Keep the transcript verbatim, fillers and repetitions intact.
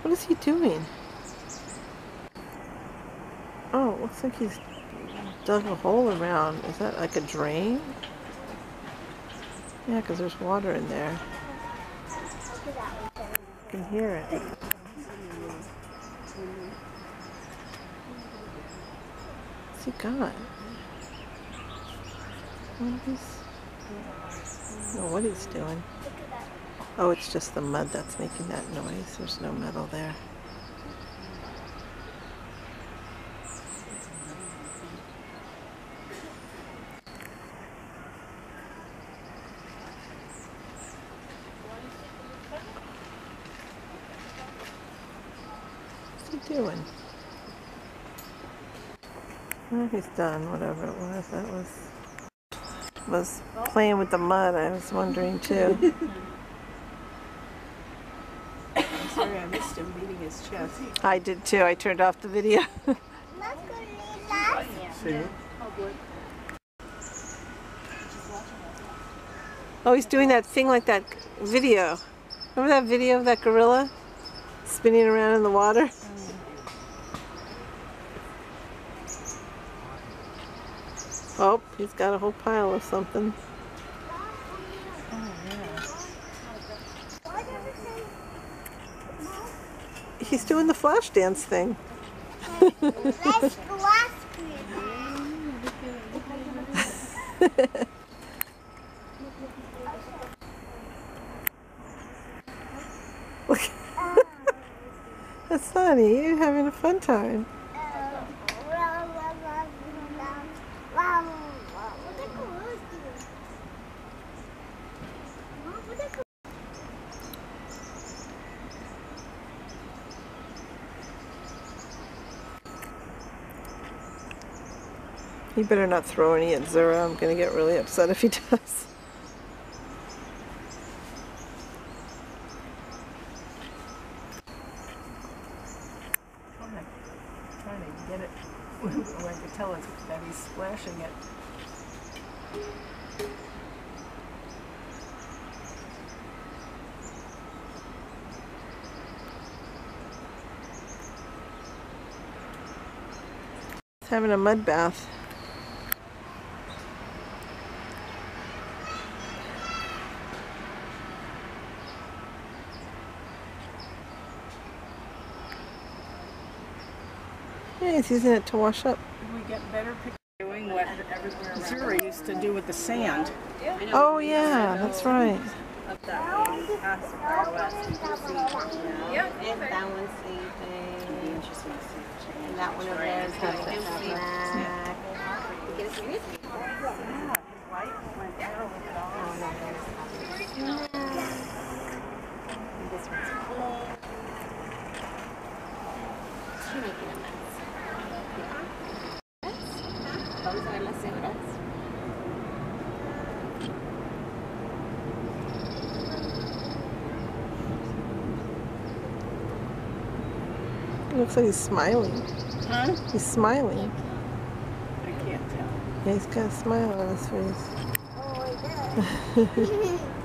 What is he doing? Oh, it looks like he's dug a hole around. Is that like a drain? Yeah, because there's water in there. You can hear it. What's he got? What is... I don't know what he's doing. Oh, it's just the mud that's making that noise. There's no metal there. What's he doing? Well, he's done, whatever it was. That was... was playing with the mud, I was wondering too. I'm sorry I missed him beating his chest. I did too. I turned off the video. Oh, he's doing that thing like that video. Remember that video of that gorilla spinning around in the water? Oh, he's got a whole pile of something. Oh, yeah. He's doing the flash dance thing. Let's go ice cream. Look. That's funny. You're having a fun time. He better not throw any at Zura. I'm going to get really upset if he does. I'm trying to get it where I can tell it that he's splashing it. He's having a mud bath. Yeah, he's using it to wash up. We get better pictures doing what Zura used to do with the sand. Oh yeah, that's right. Up that way, past far west, you can see, yeah, and balancing things. And that one over there is having that black. Get a sweet? Yeah, his light went down with it all. Oh no, there's and this one's full. She's making a mess. Vamos a ver las cebras. It looks like he's smiling. Huh? He's smiling. I can't tell. Yeah, he's got a smile on his face. Oh, it does.